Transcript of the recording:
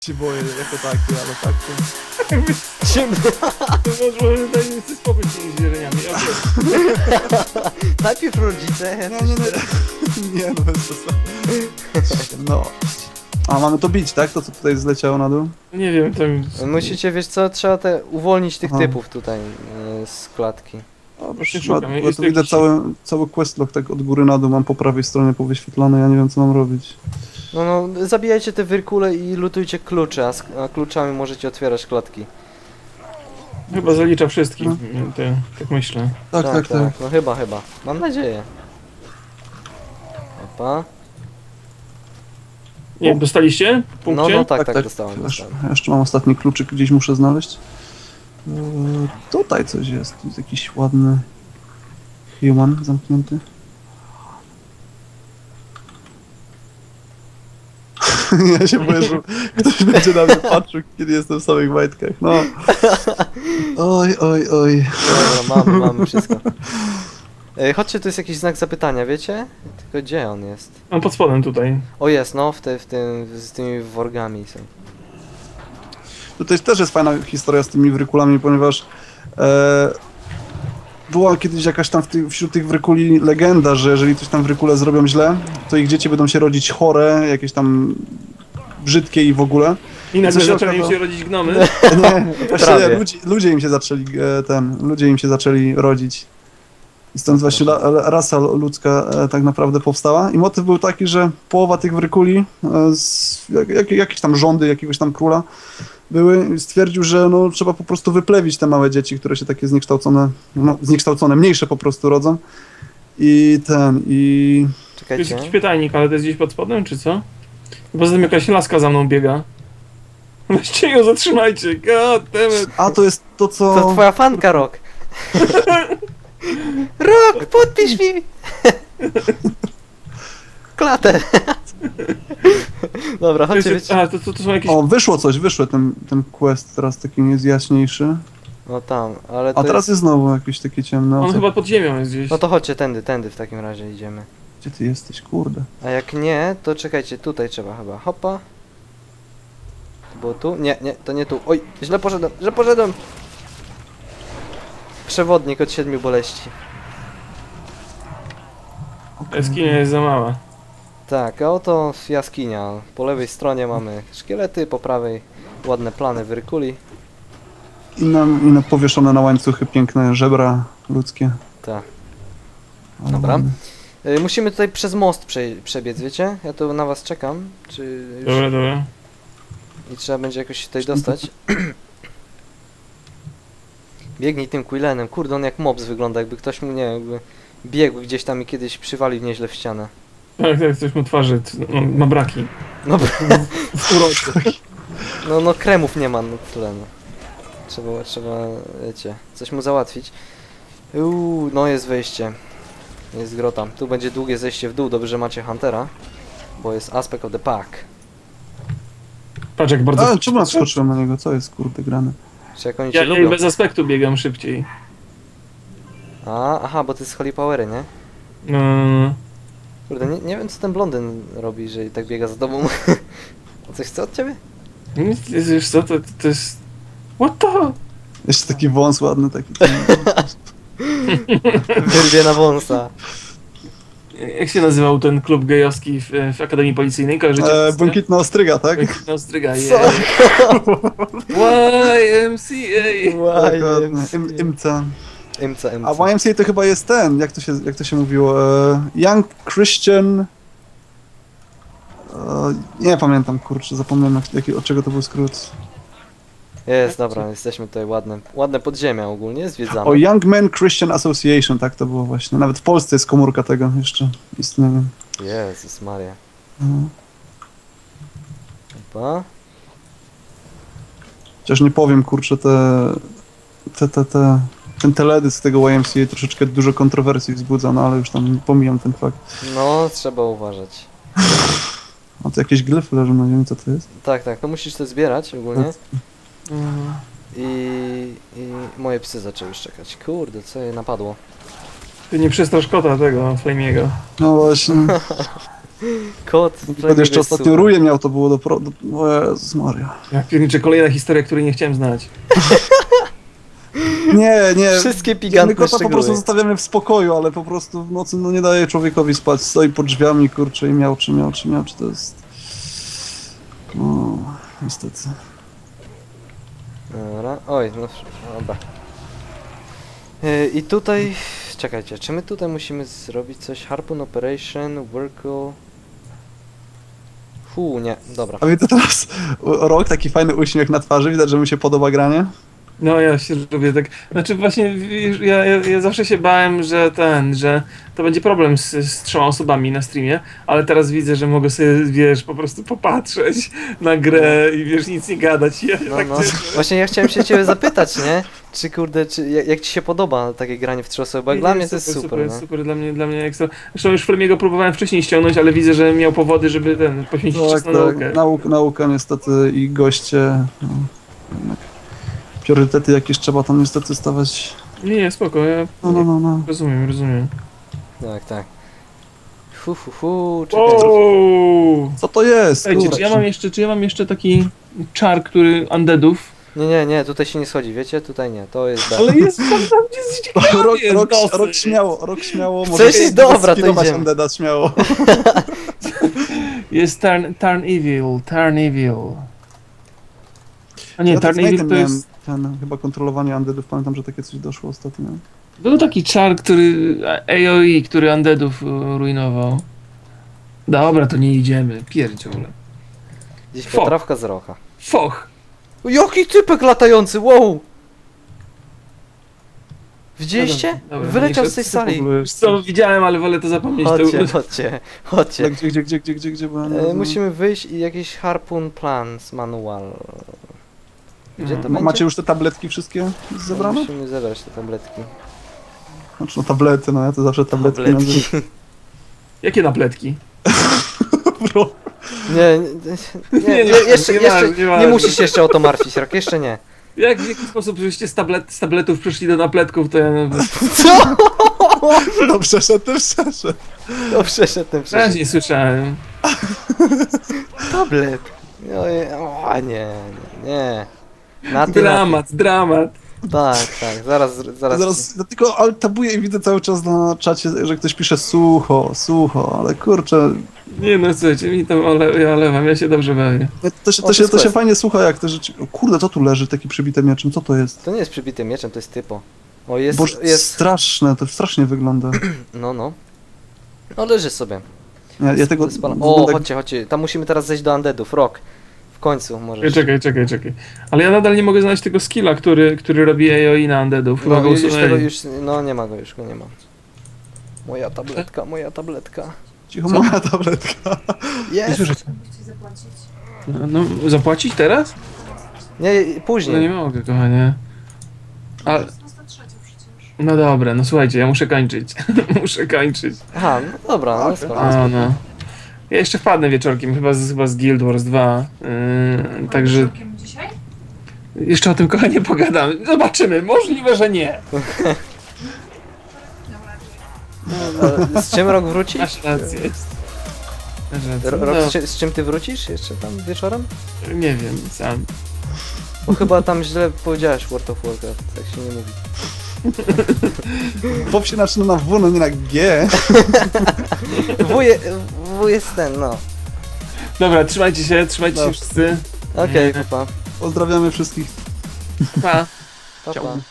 się boję jako taki, ale tak to... Może daj mi sobie spokój z tymi zwierzeniami. Najpierw rodzice. Nie, no bez przesady. No. A mamy to bić, tak? To co tutaj zleciało na dół? Nie wiem, to... Musicie, wiesz co, trzeba uwolnić tych typów tutaj z klatki. O, Właśnie szukam. szukam, Ja jest tu widzę jakiś- cały questlog tak od góry na dół mam po prawej stronie powyświetlony, ja nie wiem co mam robić. No, zabijajcie te wyrkule i lutujcie klucze, a kluczami możecie otwierać klatki. Chyba zalicza wszystkich, No. tak myślę. Tak. No chyba. Mam nadzieję. Opa. Nie, dostaliście? W punkcie? No tak, dostałem. Jeszcze mam ostatni kluczyk, gdzieś muszę znaleźć. Tutaj coś jest, tu jest jakiś ładny human zamknięty. Ja się boję, że ktoś będzie na mnie patrzył, kiedy jestem w samych majtkach, no. Oj. Dobra, mamy wszystko. Chodźcie, tu jest jakiś znak zapytania, wiecie? Tylko gdzie on jest? On pod spodem tutaj. O jest, no, w tym, z tymi worgami są. Tutaj też jest fajna historia z tymi wrykulami, ponieważ była kiedyś jakaś tam wśród tych wrykuli legenda, że jeżeli coś tam wrykule zrobią źle, to ich dzieci będą się rodzić chore, jakieś tam brzydkie i w ogóle. I nagle Co się zaczęli okazało? się rodzić gnomy. Nie, właśnie Prawie. ludzie im się zaczęli rodzić. I stąd właśnie rasa ludzka tak naprawdę powstała. I motyw był taki, że połowa tych wrykuli, jakieś tam rządy jakiegoś tam króla były, stwierdził, że no, trzeba po prostu wyplewić te małe dzieci, które się takie zniekształcone, mniejsze po prostu rodzą. I To jest Czekajcie. jakiś pytajnik, ale to jest gdzieś pod spodem, czy co? Poza tym jakaś laska za mną biega. Weźcie ją, zatrzymajcie. God damn it. A to jest to, co... To twoja fanka, Rok. Rok, podpisz mi! Klatę. Dobra, To, chodźcie, jest, wiecie. to są jakieś... O, wyszło ten quest teraz taki jest jaśniejszy. No tam, ale to A teraz jest znowu jakieś takie ciemne. On Co? chyba pod ziemią jest gdzieś. No to chodźcie tędy w takim razie idziemy. Gdzie ty jesteś, kurde? A jak nie, to czekajcie, tutaj trzeba chyba. Hopa. To było tu? Nie, to nie tu. Oj, źle poszedłem. Przewodnik od 7 boleści. Jaskinia jest za mała. Tak, a oto jaskinia. Po lewej stronie mamy szkielety, po prawej ładne plany wyrkuli. I na powieszone na łańcuchy piękne żebra ludzkie. Tak. Ale Dobra. ładne. Musimy tutaj przez most przebiec, wiecie? Ja tu na was czekam. Czy już... Dobra. I trzeba będzie jakoś się tutaj dostać. Biegnij tym Quillenem. Kurde, on jak mobs wygląda, jakby ktoś mu, nie wiem, jakby biegł gdzieś tam i kiedyś przywalił nieźle w ścianę. Tak, coś mu twarzy, ma braki. No, W uroczy. no kremów nie ma, no tyle, no. Trzeba, wiecie, coś mu załatwić. No jest wejście. Jest grota. Tu będzie długie zejście w dół, dobrze, że macie Huntera. Bo jest aspect of the pack. Patrz jak bardzo... A, czemu naskoczyłem na niego? Co jest, kurde, grane? Czy jak oni Ja cię lubią? bez aspektu biegam szybciej. Aha, bo to jest Holy Powery, nie? No. Kurde, nie wiem co ten blondyn robi, że tak biega za tobą. Coś chce od ciebie? Wiesz co, to jest... What the... Jeszcze taki wąs ładny, taki... Wyrwie na wąsa. Jak się nazywał ten klub gejowski w Akademii Policyjnej? Kojarzycie? Błękitna ostryga, tak? Błękitna ostryga, Co? yeah. YMCA! Dokładnie. IMCA. MC. A YMCA to chyba jest ten, jak to się mówiło? Young Christian... Nie pamiętam, kurczę, zapomniałem od czego to był skrót. Jest, dobra, jesteśmy tutaj ładne podziemia ogólnie, zwiedzamy. O, Young Men Christian Association, tak to było właśnie. Nawet w Polsce jest komórka tego jeszcze istnieje. Jezus Maria. No. Opa. Chociaż nie powiem, kurczę, ten teledysk tego YMCA troszeczkę dużo kontrowersji wzbudza, no ale już tam pomijam ten fakt. No, trzeba uważać. A to jakieś glyfy leżą, no nie wiem co to jest. Tak, to musisz to zbierać ogólnie. I moje psy zaczęły szczekać. Kurde, co je napadło? Ty nie przestrasz kota tego, Flamiego. No właśnie. Kot. Wtedy jeszcze ostatnio Ruję miał, to było o Jezus Maria. Jak pierniczę, kolejna historia, której nie chciałem znać. Nie. Wszystkie My pigantne kota po szczegóły. prostu zostawiamy w spokoju, ale po prostu w nocy no nie daje człowiekowi spać. Stoi pod drzwiami, kurczę, i miał, czy to jest... No, niestety. Dobra, oj, no dobra. I tutaj, czekajcie, czy my tutaj musimy zrobić coś? Harpoon Operation, Workle... nie, dobra. A widzę teraz Rok, taki fajny uśmiech na twarzy, widać, że mu się podoba granie. No ja się lubię tak, znaczy właśnie ja zawsze się bałem, że to będzie problem z 3 osobami na streamie, ale teraz widzę, że mogę sobie, wiesz, po prostu popatrzeć na grę i wiesz, nic nie gadać. Ja No, tak no. cieszę. Właśnie ja chciałem się ciebie zapytać, nie? Czy kurde, jak ci się podoba takie granie w 3 osoby? Bo jak dla mnie to jest super, no. Super, dla mnie ekstra. Zresztą już Flemiego próbowałem wcześniej ściągnąć, ale widzę, że miał powody, żeby poświęcić czas na naukę. Nauka niestety i goście. No, jednak priorytety jakieś trzeba tam niestety stawiać. Nie, spoko, ja No. rozumiem. Tak. Czekaj. Wow! Co to jest? Słuchajcie, czy ja mam jeszcze taki czar, który undeadów? Nie, tutaj się nie schodzi, wiecie? Tutaj nie, to jest B. Ale jest tam gdzie jest ciekawie, Rok śmiało. Coś jest dobra, to idziemy. Undeada, śmiało. Jest Turn Evil. A nie, Ja tak Turn Evil to jest... Ten, chyba kontrolowanie undeadów, pamiętam, że takie coś doszło ostatnio. Był taki czar, który... AOE, który undeadów rujnował. Dobra, to nie idziemy, pierdziole. Gdzieś Fok. potrawka z rocha. Foch! Jaki typek latający, wow! Widzieliście? Dobra, Wyleciał mniejsza, z tej co w sali. ogóle- Wiesz co, widziałem, ale wolę to zapomnieć. Chodźcie. Gdzie? Bo ja nie rozumiem. Musimy wyjść i jakiś harpoon plans manual. Gdzie to będzie? Macie już te tabletki wszystkie zebrane? Musimy zebrać te tabletki. Znaczy no tablety, no ja to zawsze tabletki. Jakie napletki? Bro. Nie, jeszcze nie musisz się jeszcze o to martwić, Rok, jeszcze nie. W jaki sposób żeście z tabletów przeszli do napletków, to ja... Co? No przeszedł. No przeszedł. Raz nie słyszałem. Tablet. O nie. Na ty. Dramat. Tak, Zaraz ja tylko alt-tabuję i widzę cały czas na czacie, że ktoś pisze sucho, ale kurczę... Nie no, słuchajcie, mi tam ja olewam, ja się dobrze bawię. To się fajnie słucha, jak te rzeczy... O kurde, to tu leży takie przybite mieczem, co to jest? To nie jest przybitym mieczem, to jest typo. O, Boże, jest... straszne, to strasznie wygląda. No. No leży sobie. Ja tego... O, chodźcie. Tam musimy teraz zejść do undeadów. Rok. W końcu możesz. Czekaj. Ale ja nadal nie mogę znaleźć tego skilla, który robi AOE na undeadów. Chyba No, go usunęli. no nie ma go już, go nie ma. Moja tabletka. Cicho, moja tabletka. Jest! Słyszycie? No, zapłacić teraz? Nie, później. No nie mogę, kochanie. No dobra, no słuchajcie, ja muszę kończyć. Aha, no dobra, no spoko. No. Ja jeszcze wpadnę wieczorkiem, chyba z Guild Wars 2. Także... Dzisiaj? Jeszcze o tym, kochanie, pogadamy. Zobaczymy, możliwe, że nie. Z czym Rok wróci? Masz rację. Rok, z czym ty wrócisz jeszcze tam wieczorem? Nie wiem, sam. Bo chyba tam źle powiedziałeś World of Warcraft, tak się nie mówi. Pop się zaczyna na W, no nie na G. W jest ten, no. Dobra, trzymajcie się wszyscy. Okej, pa. Pozdrawiamy wszystkich. Pa. Pa.